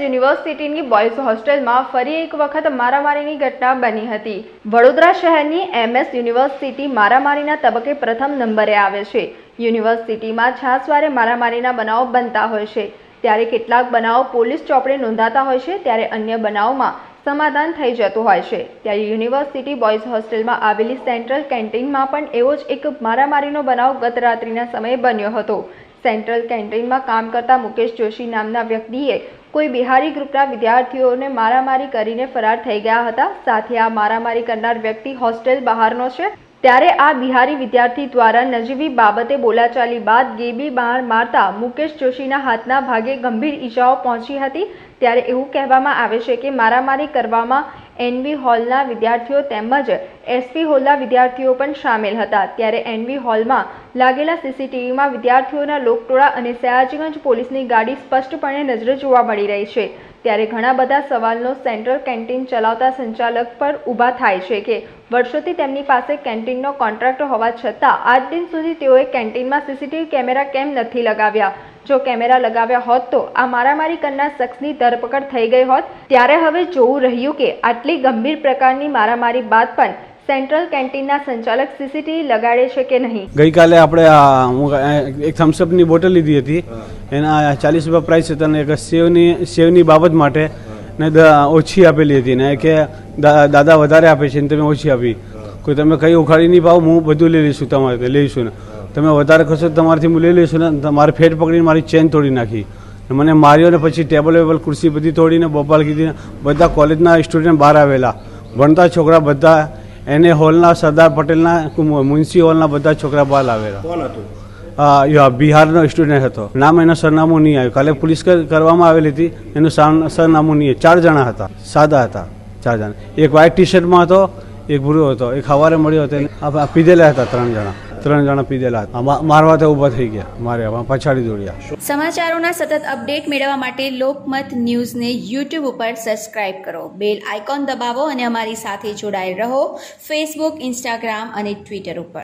યુનિવર્સિટીની બોયઝ હોસ્ટેલમાં ફરી એક વખત મારામારીની ઘટના બની હતી। વડોદરા શહેરની MS યુનિવર્સિટી મારામારીના તબક્કે પ્રથમ નંબરે આવે છે। યુનિવર્સિટીમાં છાસવારે મારામારીના બનાવો બનતા હોય છે, ત્યારે કેટલાક બનાવો પોલીસ ચોપડે નોંધાતા હોય છે, ત્યારે અન્ય બનાવોમાં સમાધાન થઈ જતું હોય છે। ત્યારે યુનિવર્સિટી બોયઝ હોસ્ટેલમાં આવેલી સેન્ટ્રલ કેન્ટીનમાં પણ એવો જ એક મારામારીનો બનાવ ગત રાત્રિના સમયે બન્યો હતો। સેન્ટ્રલ કેન્ટીનમાં કામ કરતા મુકેશ જોશી નામના વ્યક્તિએ કોઈ બિહારી ગ્રુપના વિદ્યાર્થીઓને મારામારી કરીને ફરાર થઈ ગયા હતા। સાથે આ મારામારી કરનાર વ્યક્તિ હોસ્ટેલ બહારનો છે, ત્યારે આ બિહારી વિદ્યાર્થી દ્વારા નજીવી બાબતે બોલાચાલી બાદ ગેબી બહાર મારતા મુકેશ જોશીના હાથના ભાગે ગંભીર ઈજાઓ પહોંચી હતી। ત્યારે એવું કહેવામાં આવે છે કે મારામારી કરવામાં NV હોલના વિદ્યાર્થીઓ તેમજ SP હોલના વિદ્યાર્થીઓ પણ સામેલ હતા। ત્યારે NV હોલમાં લાગેલા CCTVમાં વિદ્યાર્થીઓના લોકટોળા અને સયાજીગંજ પોલીસની ગાડી સ્પષ્ટપણે નજરે જોવા મળી રહી છે। ત્યારે ઘણા બધા સવાલનો સેન્ટ્રલ કેન્ટીન ચલાવતા સંચાલક પર ઊભા થાય છે કે વર્ષોથી તેમની પાસે કેન્ટીનનો કોન્ટ્રાક્ટ હોવા છતાં આજ દિન સુધી તેઓએ કેન્ટીનમાં CCTV કેમેરા કેમ નથી લગાવ્યા? જો કેમેરા લગાવ્યા હોત તો આ મારામારી કરનાર શખ્સની ધરપકડ થઈ ગઈ હોત। ત્યારે હવે જોવું રહ્યું કે આટલી ગંભીર પ્રકારની મારામારી બાદ પણ સેન્ટ્રલ કેન્ટીનના સંચાલક CCTV લગાડે છે કે નહીં। ગઈકાલે આપણે એક થમ્સઅપની બોટલ લીધી હતી, એના 40 રૂપિયા પ્રાઇસ હતા અને એક સેવની બાબત માટે ને ઓછી આપેલી હતી ને કે દાદા વધારે આપે છે ને તમે ઓછી આપી, કોઈ તમે કંઈ ઉખાડી નહીં પાવો, હું બધું લઈ લઈશું, તમારે લઈશું ને તમે વધારે કરશો તમારાથી હું લઈ લઈશું ને। તમારે ફેટ પકડીને મારી ચેન તોડી નાખી, મને માર્યો ને પછી ટેબલ વેબલ ખુરશી બધી તોડીને બોપાલ કીધી। બધા કોલેજના સ્ટુડન્ટ બહાર આવેલા, ભણતા છોકરા બધા, એને હોલના સરદાર પટેલના મુનસી હોલના બધા છોકરા બહાર આવેલા। કોણ હતું? બિહારનો સ્ટુડન્ટ હતો, નામ એનું સરનામું નહીં આવ્યું, કાલે પોલીસ કરવામાં આવેલી હતી, એનું સરનામું નહીં। 4 જણા હતા, સાદા હતા 4 જણા, એક વ્હાઇટ ટી શર્ટમાં હતો, એક ભૂરો હતો, એક સવારે મળ્યો હતો, પીધેલા હતા 3 જણા પીધેલા હતા, મારવા તો ઊભા થઈ ગયા, માર્યા પછાડી દોડ્યા। સમાચારોના સતત અપડેટ મેળવવા માટે લોકમત ન્યૂઝને YouTube ઉપર સબસ્ક્રાઇબ કરો, બેલ આઇકોન દબાવો અને અમારી સાથે જોડાયેલ રહો Facebook, Instagram અને Twitter ઉપર।